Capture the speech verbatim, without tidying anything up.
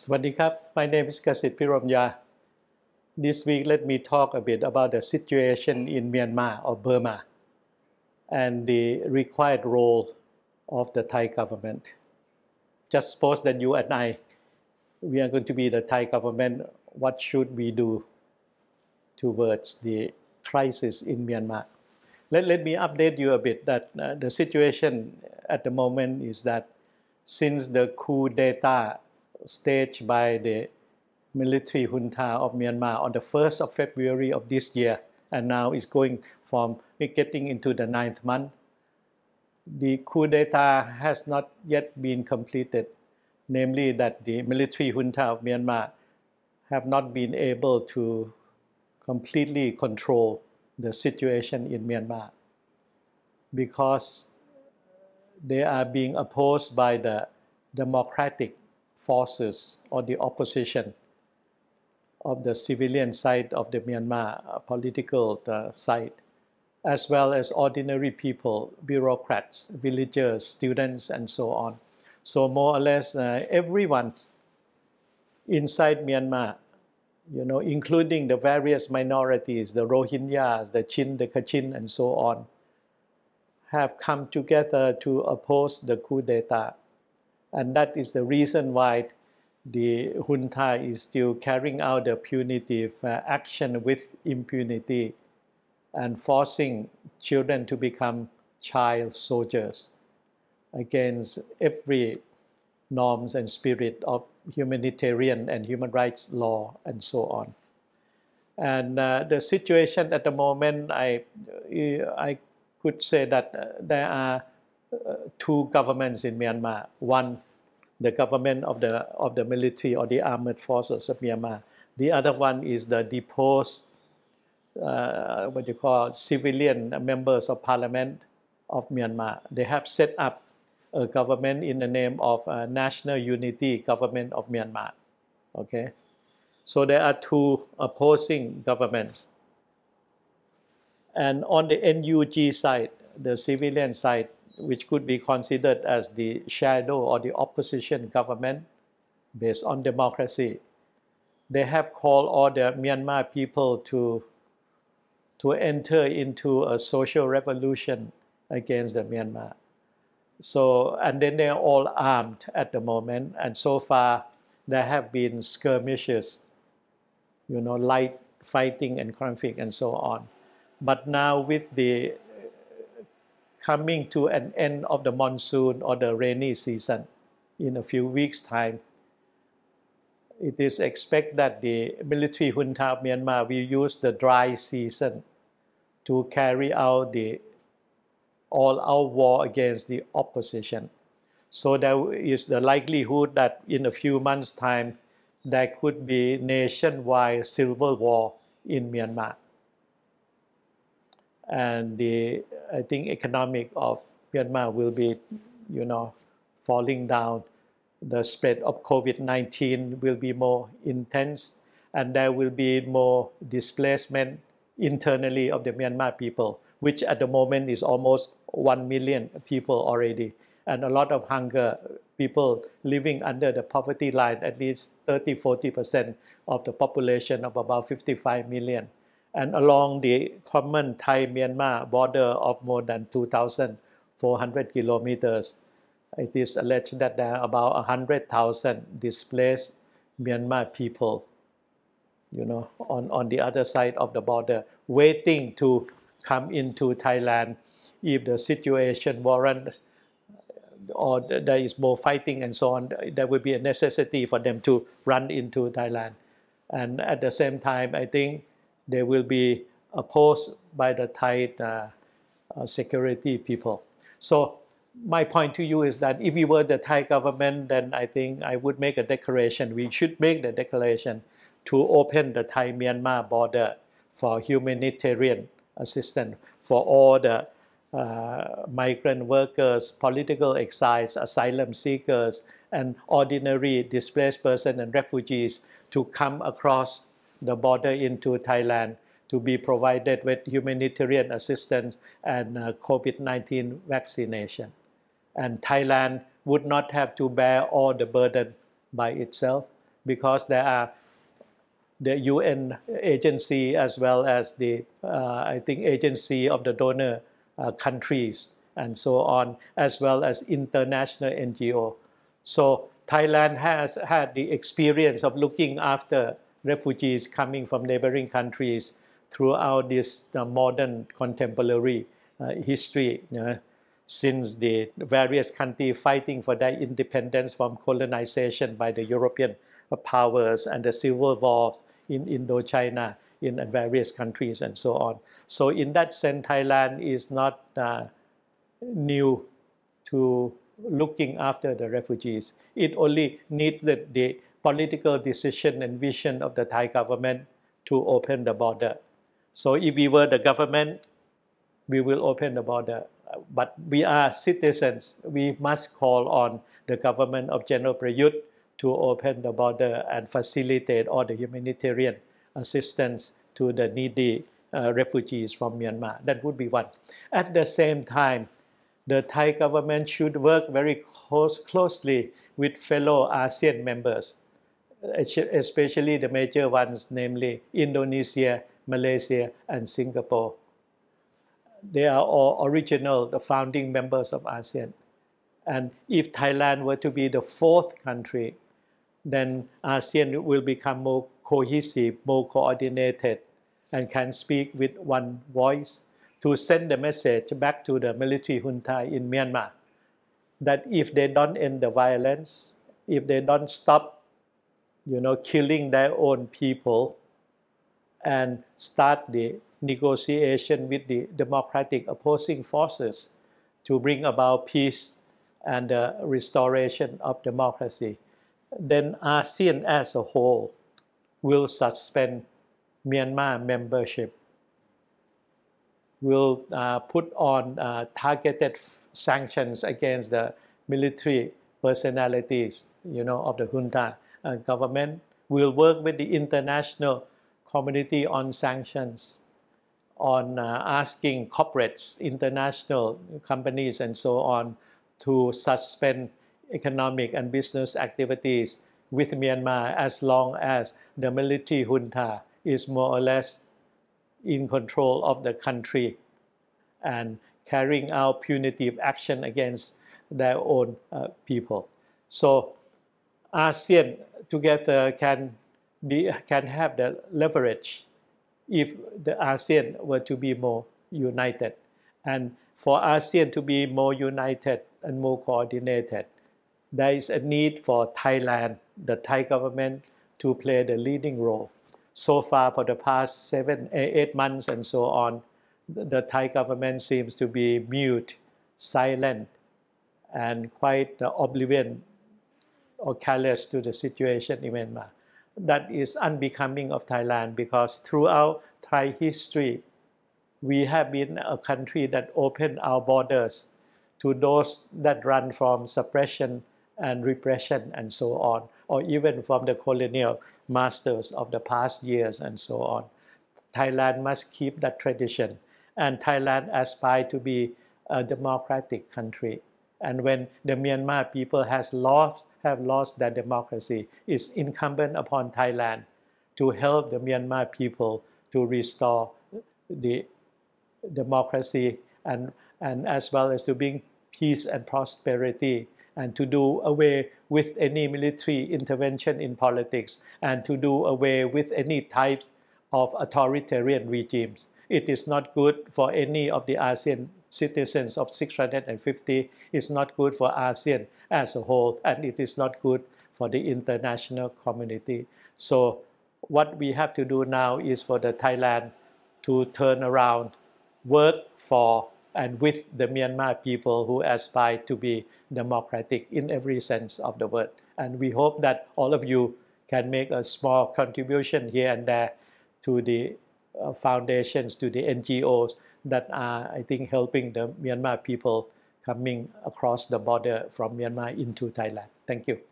Swadikap, my name is Kasit Piromya. This week, let me talk a bit about the situation in Myanmar or Burma and the required role of the Thai government. Just suppose that you and I, we are going to be the Thai government. What should we do towards the crisis in Myanmar? Let, let me update you a bit that uh, the situation at the moment is that since the coup d'etat staged by the military junta of Myanmar on the first of February of this year, and now is going from getting into the ninth month, the coup d'etat has not yet been completed, namely that the military junta of Myanmar have not been able to completely control the situation in Myanmar because they are being opposed by the democratic forces or the opposition of the civilian side of the Myanmar political uh, side, as well as ordinary people, bureaucrats, villagers, students, and so on. So more or less uh, everyone inside Myanmar, you know, including the various minorities, the Rohingyas, the Chin, the Kachin, and so on, have come together to oppose the coup d'etat. And that is the reason why the junta is still carrying out the punitive uh, action with impunity and forcing children to become child soldiers against every norms and spirit of humanitarian and human rights law and so on. And uh, the situation at the moment, I, I could say that uh, there are uh, two governments in Myanmar. One, the government of the of the military or the armed forces of Myanmar. The other one is the deposed, uh, what you call civilian members of parliament of Myanmar. They have set up a government in the name of uh, National Unity Government of Myanmar. Okay, so there are two opposing governments. And on the N U G side, the civilian side, which could be considered as the shadow or the opposition government based on democracy, they have called all the Myanmar people to, to enter into a social revolution against the Myanmar. So, and then they're all armed at the moment, and so far there have been skirmishes, you know, light fighting and conflict and so on. But now with the coming to an end of the monsoon or the rainy season in a few weeks' time, it is expected that the military junta of Myanmar will use the dry season to carry out the all-out war against the opposition. So there is the likelihood that in a few months' time, there could be nationwide civil war in Myanmar. And the, I think, economic of Myanmar will be, you know, falling down. The spread of COVID nineteen will be more intense, and there will be more displacement internally of the Myanmar people, which at the moment is almost one million people already, and a lot of hunger, people living under the poverty line, at least thirty to forty percent of the population of about fifty-five million. And along the common Thai-Myanmar border of more than two thousand four hundred kilometers, it is alleged that there are about one hundred thousand displaced Myanmar people, you know, on, on the other side of the border, waiting to come into Thailand if the situation warrants or there is more fighting and so on. There will be a necessity for them to run into Thailand. And at the same time, I think they will be opposed by the Thai uh, uh, security people. So my point to you is that if we were the Thai government, then I think I would make a declaration. We should make the declaration to open the Thai-Myanmar border for humanitarian assistance for all the uh, migrant workers, political exiles, asylum seekers, and ordinary displaced persons and refugees to come across the border into Thailand to be provided with humanitarian assistance and uh, COVID nineteen vaccination. And Thailand would not have to bear all the burden by itself. because there are the U N agency as well as the uh, I think agency of the donor uh, countries and so on, as well as international N G O. So Thailand has had the experience of looking after refugees coming from neighboring countries throughout this uh, modern contemporary uh, history, you know, since the various countries fighting for their independence from colonization by the European powers and the civil wars in Indochina in various countries and so on. So in that sense, Thailand is not uh, new to looking after the refugees. It only needs the, the political decision and vision of the Thai government to open the border. So if we were the government, we will open the border. But we are citizens. We must call on the government of General Prayut to open the border and facilitate all the humanitarian assistance to the needy uh, refugees from Myanmar. That would be one. At the same time, the Thai government should work very close, closely with fellow ASEAN members, especially the major ones, namely Indonesia, Malaysia, and Singapore. They are all original, the founding members of ASEAN. And if Thailand were to be the fourth country, then ASEAN will become more cohesive, more coordinated, and can speak with one voice to send the message back to the military junta in Myanmar that if they don't end the violence, if they don't stop, you know, killing their own people and start the negotiation with the democratic opposing forces to bring about peace and the restoration of democracy, then ASEAN as a whole will suspend Myanmar membership, will uh, put on uh, targeted sanctions against the military personalities, you know, of the junta uh, government, will work with the international community on sanctions, on uh, asking corporates, international companies and so on to suspend economic and business activities with Myanmar as long as the military junta is more or less in control of the country and carrying out punitive action against their own uh, people. So ASEAN together can be can have the leverage if the ASEAN were to be more united. And for ASEAN to be more united and more coordinated, there is a need for Thailand, the Thai government, to play the leading role. So far, for the past seven, eight months and so on, the Thai government seems to be mute, silent, and quite oblivious or callous to the situation in Myanmar. That is unbecoming of Thailand because throughout Thai history, we have been a country that opened our borders to those that run from suppression and repression and so on, or even from the colonial masters of the past years and so on. Thailand must keep that tradition, and Thailand aspires to be a democratic country. And when the Myanmar people has lost, have lost their democracy, it's incumbent upon Thailand to help the Myanmar people to restore the democracy and, and as well as to bring peace and prosperity and to do away with any military intervention in politics and to do away with any types of authoritarian regimes. It is not good for any of the ASEAN citizens of six hundred fifty. It's not good for ASEAN as a whole, and it is not good for the international community. So what we have to do now is for the Thailand to turn around, work for and with the Myanmar people who aspire to be democratic in every sense of the word. And we hope that all of you can make a small contribution here and there to the uh, foundations, to the N G Os that are, I think, helping the Myanmar people coming across the border from Myanmar into Thailand. Thank you.